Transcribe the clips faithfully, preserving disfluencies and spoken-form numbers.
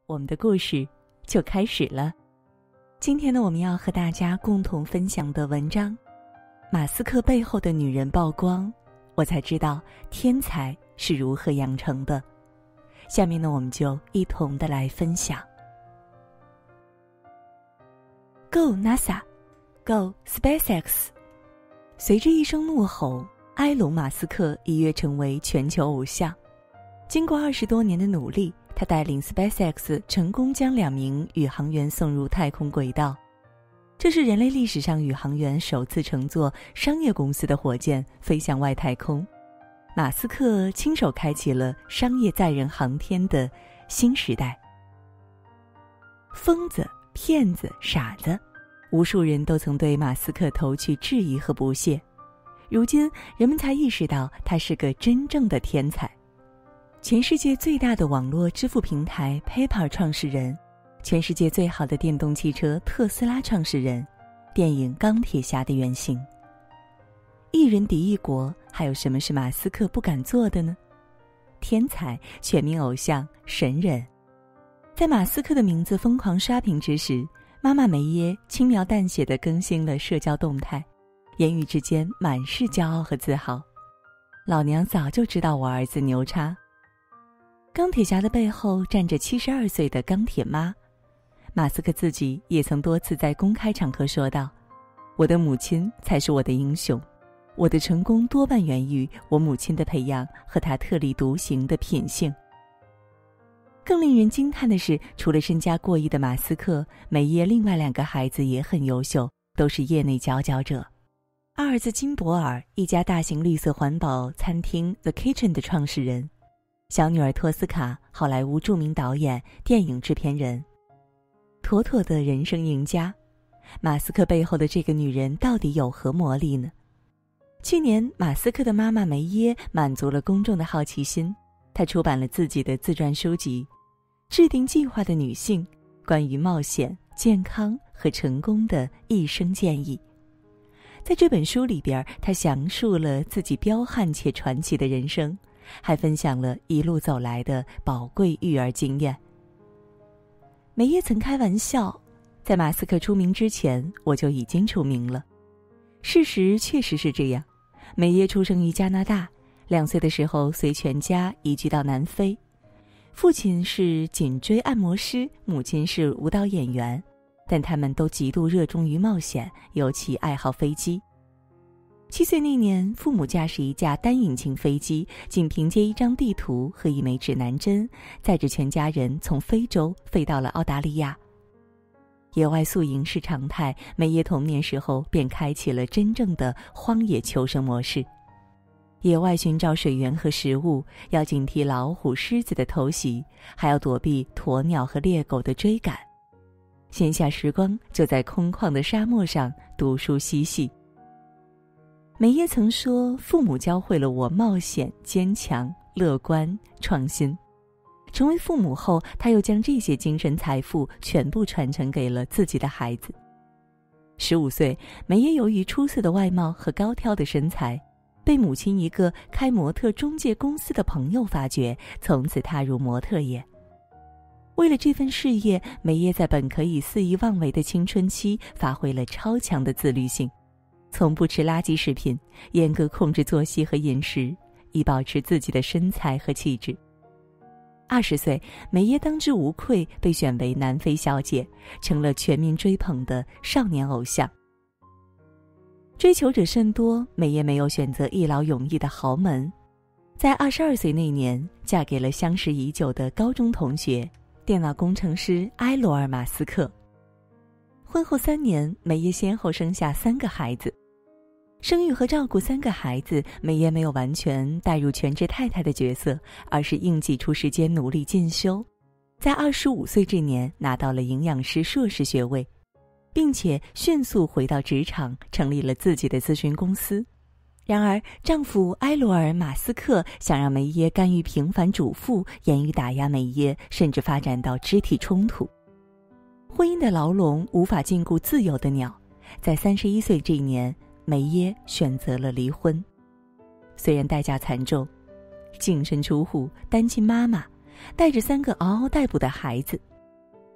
我们的故事就开始了。今天呢，我们要和大家共同分享的文章，马斯克背后的女人曝光，我才知道天才是如何养成的。下面呢，我们就一同的来分享。Go NASA， Go SpaceX。随着一声怒吼，埃隆·马斯克一跃成为全球偶像。经过二十多年的努力，他带领 SpaceX 成功将两名宇航员送入太空轨道。这是人类历史上宇航员首次乘坐商业公司的火箭飞向外太空。马斯克亲手开启了商业载人航天的新时代。疯子、骗子、傻子，无数人都曾对马斯克投去质疑和不屑。如今人们才意识到他是个真正的天才。全世界最大的网络支付平台 PayPal 创始人，全世界最好的电动汽车特斯拉创始人，电影钢铁侠的原型。一人敌一国，还有什么是马斯克不敢做的呢？天才、全民偶像、神人。在马斯克的名字疯狂刷屏之时，妈妈梅耶轻描淡写地更新了社交动态，言语之间满是骄傲和自豪。老娘早就知道我儿子牛叉。钢铁侠的背后站着七十二岁的钢铁妈。马斯克自己也曾多次在公开场合说道，我的母亲才是我的英雄，我的成功多半源于我母亲的培养和她特立独行的品性。更令人惊叹的是，除了身家过亿的马斯克，梅耶另外两个孩子也很优秀，都是业内佼佼者。二儿子金博尔，一家大型绿色环保餐厅 The Kitchen 的创始人；小女儿托斯卡，好莱坞著名导演、电影制片人，妥妥的人生赢家。马斯克背后的这个女人到底有何魔力呢？去年，马斯克的妈妈梅耶满足了公众的好奇心，她出版了自己的自传书籍《制定计划的女性：关于冒险、健康和成功的一生建议》。在这本书里边，她详述了自己彪悍且传奇的人生，还分享了一路走来的宝贵育儿经验。梅耶曾开玩笑，在马斯克出名之前，我就已经出名了。事实确实是这样。梅耶出生于加拿大，两岁的时候随全家移居到南非。父亲是颈椎按摩师，母亲是舞蹈演员，但他们都极度热衷于冒险，尤其爱好飞机。七岁那年，父母驾驶一架单引擎飞机，仅凭借一张地图和一枚指南针，载着全家人从非洲飞到了澳大利亚。野外宿营是常态，梅耶童年时候便开启了真正的荒野求生模式。野外寻找水源和食物，要警惕老虎、狮子的偷袭，还要躲避鸵鸟和猎狗的追赶。闲暇时光就在空旷的沙漠上读书嬉戏。梅耶曾说，父母教会了我冒险、坚强、乐观、创新。成为父母后，他又将这些精神财富全部传承给了自己的孩子。十五岁，梅耶由于出色的外貌和高挑的身材，被母亲一个开模特中介公司的朋友发掘，从此踏入模特业。为了这份事业，梅耶在本可以肆意妄为的青春期发挥了超强的自律性，从不吃垃圾食品，严格控制作息和饮食，以保持自己的身材和气质。二十岁，梅耶当之无愧被选为南非小姐，成了全民追捧的少年偶像。追求者甚多，梅耶没有选择一劳永逸的豪门，在二十二岁那年，嫁给了相识已久的高中同学，电脑工程师埃罗尔·马斯克。婚后三年，梅耶先后生下三个孩子。生育和照顾三个孩子，梅耶没有完全带入全职太太的角色，而是硬挤出时间努力进修，在二十五岁这年拿到了营养师硕士学位，并且迅速回到职场，成立了自己的咨询公司。然而，丈夫埃罗尔·马斯克想让梅耶干预平凡主妇，言语打压梅耶，甚至发展到肢体冲突。婚姻的牢笼无法禁锢自由的鸟，在三十一岁这一年，梅耶选择了离婚。虽然代价惨重，净身出户，单亲妈妈，带着三个嗷嗷待哺的孩子，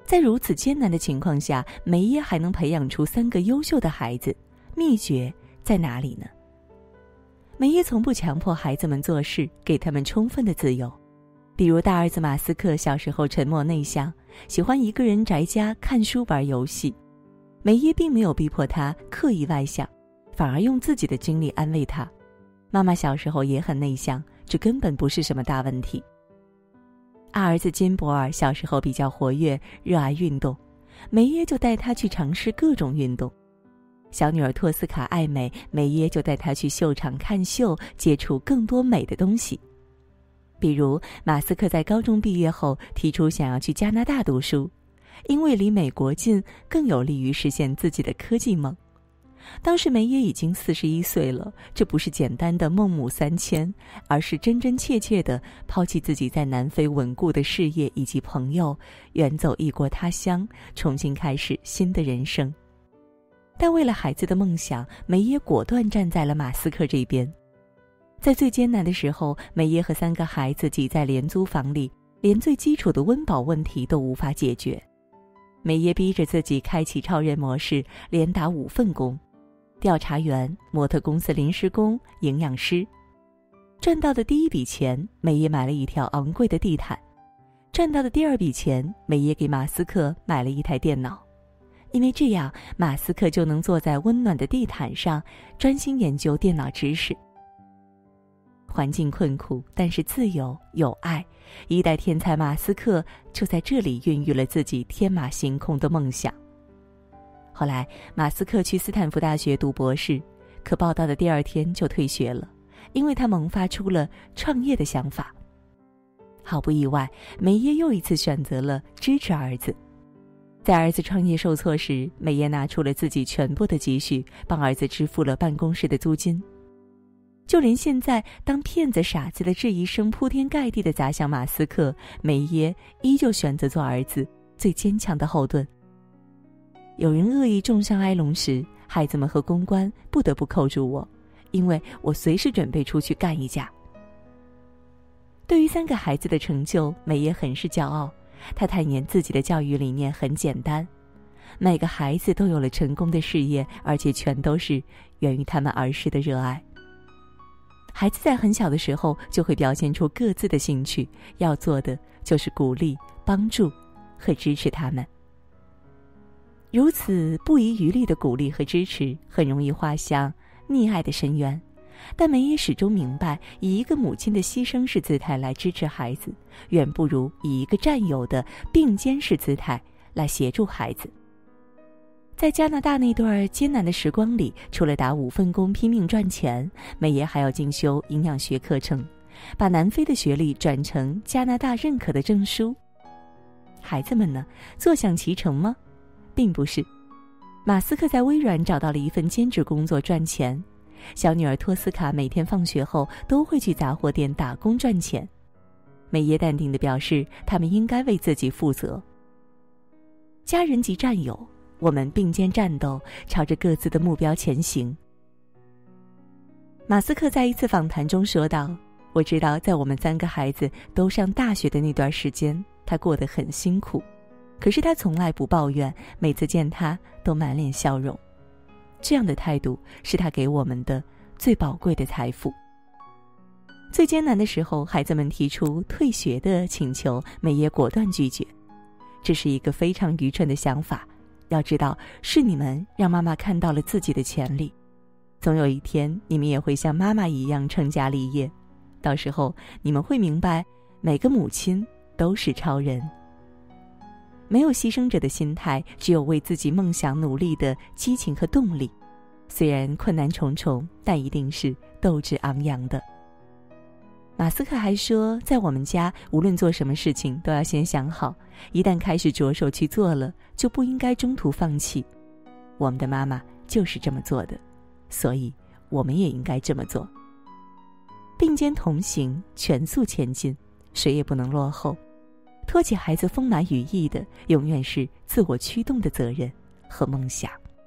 在如此艰难的情况下，梅耶还能培养出三个优秀的孩子，秘诀在哪里呢？梅耶从不强迫孩子们做事，给他们充分的自由。比如大儿子马斯克小时候沉默内向，喜欢一个人宅家看书玩游戏，梅耶并没有逼迫他刻意外向，反而用自己的经历安慰他。妈妈小时候也很内向，这根本不是什么大问题。二儿子金博尔小时候比较活跃，热爱运动，梅耶就带他去尝试各种运动。小女儿托斯卡爱美，梅耶就带她去秀场看秀，接触更多美的东西。比如马斯克在高中毕业后提出想要去加拿大读书，因为离美国近，更有利于实现自己的科技梦。当时梅耶已经四十一岁了，这不是简单的孟母三迁，而是真真切切地抛弃自己在南非稳固的事业以及朋友，远走异国他乡，重新开始新的人生。但为了孩子的梦想，梅耶果断站在了马斯克这边。在最艰难的时候，梅耶和三个孩子挤在廉租房里，连最基础的温饱问题都无法解决。梅耶逼着自己开启超人模式，连打五份工：调查员、模特公司临时工、营养师。赚到的第一笔钱，梅耶买了一条昂贵的地毯；赚到的第二笔钱，梅耶给马斯克买了一台电脑。因为这样，马斯克就能坐在温暖的地毯上，专心研究电脑知识。环境困苦，但是自由有爱，一代天才马斯克就在这里孕育了自己天马行空的梦想。后来马斯克去斯坦福大学读博士，可报道的第二天就退学了，因为他萌发出了创业的想法。毫不意外，梅耶又一次选择了支持儿子。在儿子创业受挫时，梅耶拿出了自己全部的积蓄，帮儿子支付了办公室的租金。就连现在，当骗子傻子的质疑声铺天盖地地砸向马斯克，梅耶依旧选择做儿子最坚强的后盾。有人恶意中伤埃隆时，孩子们和公关不得不扣住我，因为我随时准备出去干一架。对于三个孩子的成就，梅耶很是骄傲。他坦言自己的教育理念很简单，每个孩子都有了成功的事业，而且全都是源于他们儿时的热爱。孩子在很小的时候就会表现出各自的兴趣，要做的就是鼓励、帮助和支持他们。如此不遗余力的鼓励和支持，很容易滑向溺爱的深渊。但梅耶始终明白，以一个母亲的牺牲式姿态来支持孩子，远不如以一个战友的并肩式姿态来协助孩子。在加拿大那段艰难的时光里，除了打五份工拼命赚钱，梅耶还要进修营养学课程，把南非的学历转成加拿大认可的证书。孩子们呢，坐享其成吗？并不是。马斯克在微软找到了一份兼职工作赚钱，小女儿托斯卡每天放学后都会去杂货店打工赚钱。梅耶淡定地表示，他们应该为自己负责。家人及战友，我们并肩战斗，朝着各自的目标前行。马斯克在一次访谈中说道，我知道在我们三个孩子都上大学的那段时间，他过得很辛苦，可是他从来不抱怨，每次见他都满脸笑容。这样的态度是他给我们的最宝贵的财富。最艰难的时候，孩子们提出退学的请求，梅耶果断拒绝。这是一个非常愚蠢的想法，要知道，是你们让妈妈看到了自己的潜力。总有一天，你们也会像妈妈一样成家立业，到时候你们会明白，每个母亲都是超人。没有牺牲者的心态，只有为自己梦想努力的激情和动力。虽然困难重重，但一定是斗志昂扬的。马斯克还说，在我们家，无论做什么事情都要先想好，一旦开始着手去做了，就不应该中途放弃。我们的妈妈就是这么做的，所以我们也应该这么做。并肩同行，全速前进，谁也不能落后。托起孩子丰满羽翼的，永远是自我驱动的责任和梦想。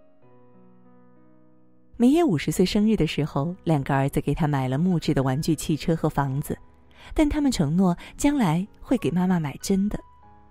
梅耶五十岁生日的时候，两个儿子给他买了木质的玩具汽车和房子，但他们承诺将来会给妈妈买真的。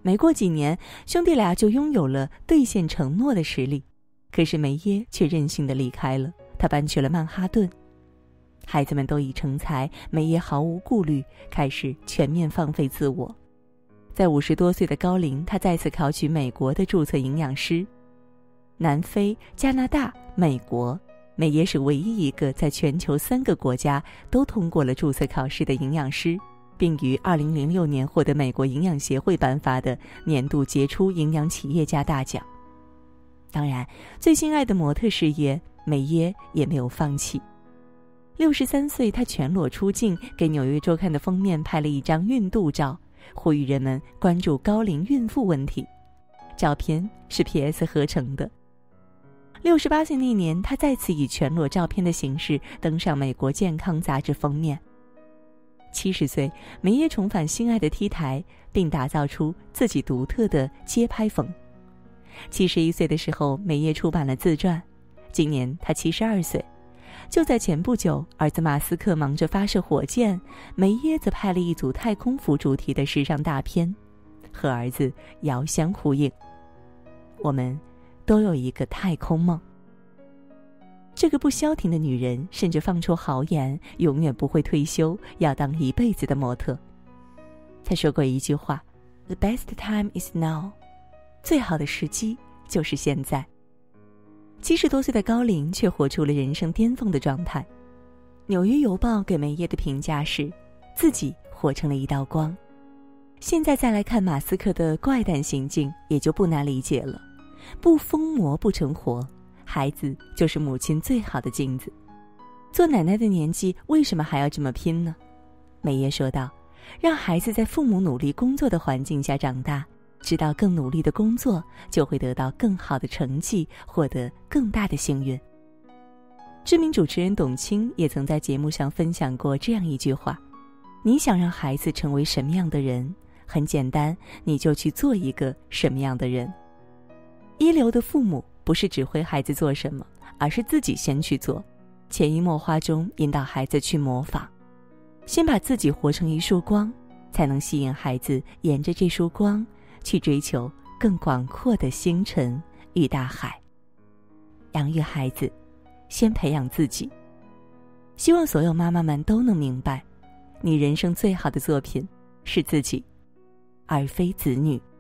没过几年，兄弟俩就拥有了兑现承诺的实力。可是梅耶却任性地离开了，他搬去了曼哈顿。孩子们都已成才，梅耶毫无顾虑，开始全面放飞自我。在五十多岁的高龄，他再次考取美国的注册营养师。南非、加拿大、美国，梅耶是唯一一个在全球三个国家都通过了注册考试的营养师，并于二零零六年获得美国营养协会颁发的年度杰出营养企业家大奖。当然，最心爱的模特事业，梅耶也没有放弃。六十三岁，她全裸出镜，给《纽约周刊》的封面拍了一张孕肚照，呼吁人们关注高龄孕妇问题。照片是 P S 合成的。六十八岁那年，她再次以全裸照片的形式登上美国健康杂志封面。七十岁，梅耶重返心爱的 T 台，并打造出自己独特的街拍风。七十一岁的时候，梅耶出版了自传。今年她七十二岁。就在前不久，儿子马斯克忙着发射火箭，梅耶则拍了一组太空服主题的时尚大片，和儿子遥相呼应。我们都有一个太空梦。这个不消停的女人甚至放出豪言，永远不会退休，要当一辈子的模特。她说过一句话 ：“The best time is now。”最好的时机就是现在。七十多岁的高龄却活出了人生巅峰的状态。纽约邮报给梅耶的评价是，自己活成了一道光。现在再来看马斯克的怪诞行径，也就不难理解了。不疯魔不成活，孩子就是母亲最好的镜子。做奶奶的年纪，为什么还要这么拼呢？梅耶说道，让孩子在父母努力工作的环境下长大，知道更努力的工作就会得到更好的成绩，获得更大的幸运。知名主持人董卿也曾在节目上分享过这样一句话：你想让孩子成为什么样的人，很简单，你就去做一个什么样的人。一流的父母不是指挥孩子做什么，而是自己先去做，潜移默化中引导孩子去模仿。先把自己活成一束光，才能吸引孩子沿着这束光去追求更广阔的星辰与大海。养育孩子，先培养自己。希望所有妈妈们都能明白，你人生最好的作品是自己，而非子女。